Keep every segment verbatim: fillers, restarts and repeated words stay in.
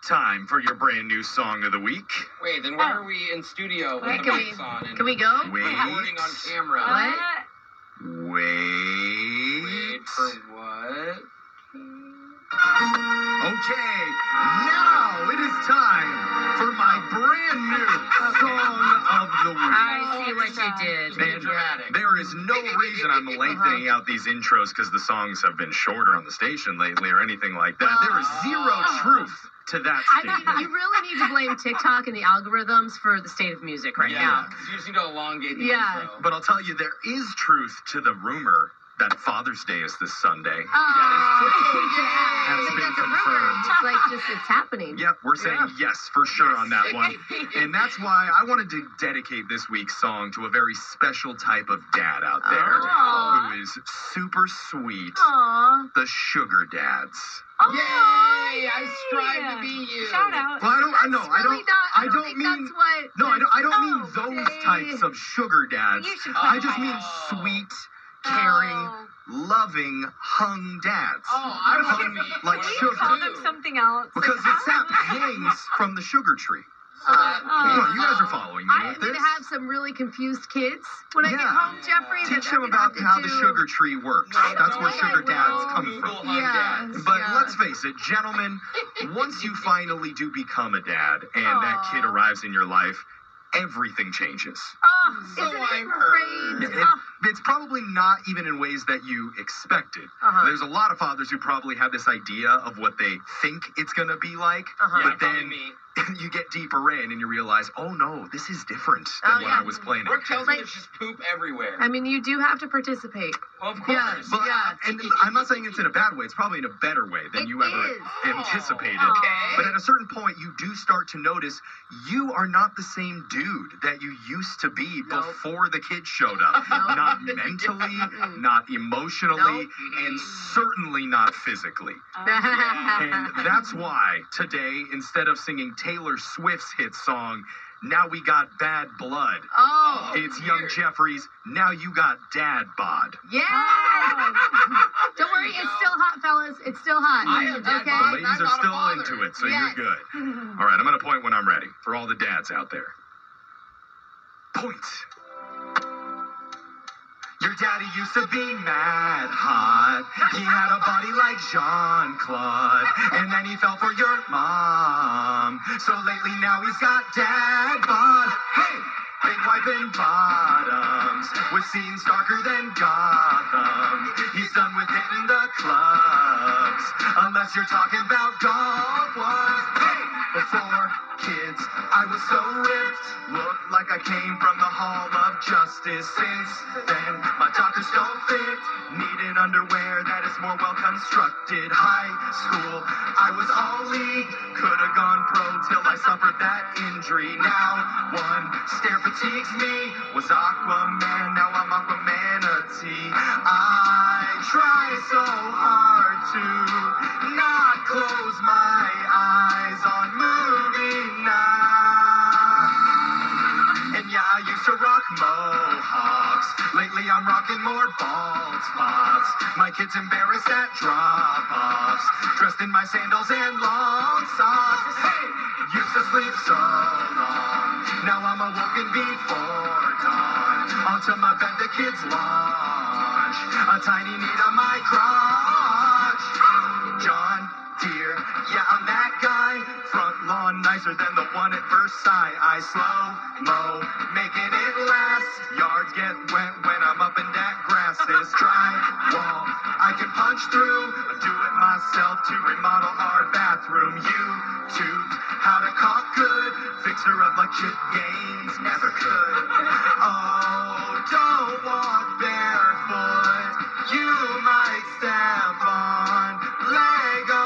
time for your brand new song of the week. Wait, then why are we in studio with Wait, the can mics we- on and Can we go? Wait. recording on camera? What? Wait. Wait for what? Okay, now it is time for my brand new song of the week. I see what you did. Being dramatic. There is no reason I'm lengthening out these intros because the songs have been shorter on the station lately or anything like that. There is zero truth to that I think statement. you really need to blame TikTok and the algorithms for the state of music right yeah, now. 'cause you just need to elongate the Yeah. intro. But I'll tell you, there is truth to the rumor that Father's Day is this Sunday. Oh, yeah. I That's think been that's a rumor. confirmed. It's just like just it's happening. Yep, we're saying yes for sure on that one. And that's why I wanted to dedicate this week's song to a very special type of dad out there Aw. who is super sweet, Aw. the sugar dads. Yay! I strive to be you. Shout out. Well, I don't, I know, I Really don't, not, I don't think mean, that's what. no, I don't, I don't mean Oh, those Jay. types of sugar dads. You should I just clarify. mean Oh. sweet, caring, Oh. loving, hung dads. Oh, I was Hung gonna be like one of sugar. those Call too. them something else. Because the sap hangs from the sugar tree. So that- Oh. Come on, you guys are following me I'm with going this. to have some really confused kids when I get Yeah. home, Jeffrey. Teach that them they're about gonna how have the to do- sugar tree works. No, That's don't where worry, sugar I dads will. come Google from. hung Yeah. dads. But Yeah. let's face it, gentlemen, once you finally do become a dad and that Aw. kid arrives in your life, everything changes. Oh, So isn't I've it heard. great? It- it's probably not even in ways that you expected. Uh-huh. There's a lot of fathers who probably have this idea of what they think it's going to be like, Uh-huh. Yeah, but probably then me. you get deeper in and you realize, oh no, this is different than Oh, what yeah. I was planning. Brooke tells Like- me there's just poop everywhere. I mean, you do have to participate. Well, of Yeah. course. But Yeah. and I'm not saying it's in a bad way. It's probably in a better way than It you ever is. anticipated. Oh. Okay. But at a certain point, you do start to notice you are not the same dude that you used to be Nope. before the kid showed up. Nope. Not mentally, Mm-mm. not emotionally, Nope. and certainly not physically. Oh, And that's why today, instead of singing Taylor Swift's hit song, Now We Got Bad Blood, Oh, it's Young Jeffries, Now You Got Dad Bod. yeah. Don't worry, There you it's go. still hot, fellas. It's still hot. I am dad okay. The bod. ladies I'm are not a still father. into it, so Yes. you're good. All right, I'm going to point when I'm ready for all the dads out there. Point. Your daddy used to be mad hot. He had a body like Jean-Claude. And then he fell for your mom. So lately now he's got dad bod. Hey! Big wiping bottoms with scenes darker than Gotham. He's done with hitting the clubs, unless you're talking about golf ones. Hey! Before kids, I was so ripped, looked like I came from the Hall of Justice. Since then, my talkers don't fit, needed underwear that is more well constructed. High school, I was all league, could have gone pro till I suffered that injury. Now, one stare fatigues me, was Aquaman, now I'm Aquamanatee. I try so hard to not close my eyes on movie night. And yeah, I used to rock mohawks. Lately I'm rocking more bald spots. My kid's embarrassed at drop-offs. Dressed in my sandals and long socks. Hey! Used to sleep so long. Now I'm awoken before dawn. Onto my bed the kids launch. A tiny need on my crotch. John Deere, yeah, I'm that guy. Front lawn nicer than the one at Versailles. I slow-mo, making it last. Yards get wet when I'm up and that grass is dry. Wall, I can punch through. I do it myself to remodel our bathroom. YouTube, how to caulk good. Fix her up like Chip Gaines never could. Oh, don't walk barefoot. You might step on Lego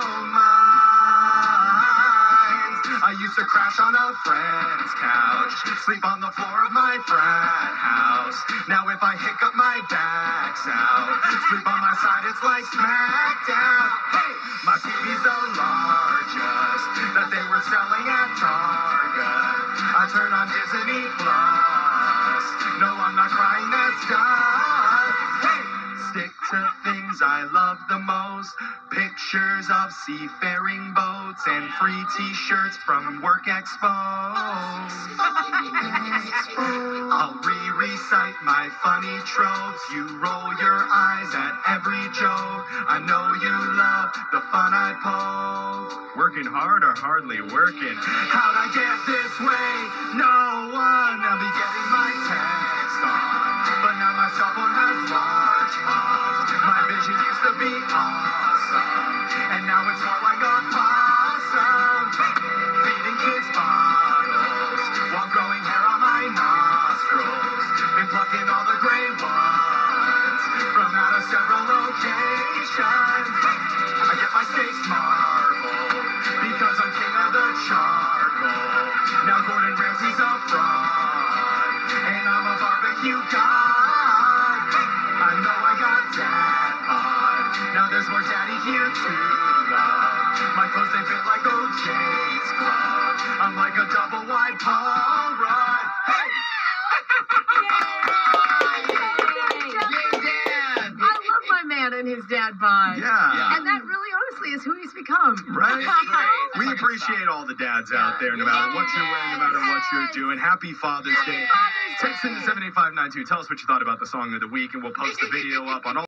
mines. I used to crash on a friend's couch, sleep on the floor of my frat house. Now if I hiccup, my back's out. Sleep on my side, it's like SmackDown. Hey, my T V's the largest that they were selling at Target. I turn on Disney Plus. No, I'm not crying, that's done. Hey, stick to things I love the most. Pictures of seafaring boats and free t-shirts from Work Expo. I'll re-recite my funny tropes. You roll your eyes at every joke. I know you love the fun I poke. Working hard or hardly working? How'd I get this way? No one. I'll be getting my text on, but now my cell phone has large fonts. My vision used to be awesome, and now it's more like a possum. Feeding kids bottles while growing hair on my nostrils. Been plucking all the gray ones from out of several locations. I get my steaks marbled because I'm king of the charcoal. Now Gordon Ramsay's up front, and I'm a barbecue god. I know I got dad bod. Now there's more daddy here to love. My clothes they fit like O J's glove. I'm like a double wide Paul Rudd. Hey! Yay, Dad! I love my man and his dad bod. Yeah. And that really honestly is who he's become. Right? Great. We Fucking appreciate stop. all the dads out there, no matter what you're wearing, no matter what you're doing. Happy Father's Day. Father's Text in to seven eight five nine two. Tell us what you thought about the song of the week, and we'll post the video up on all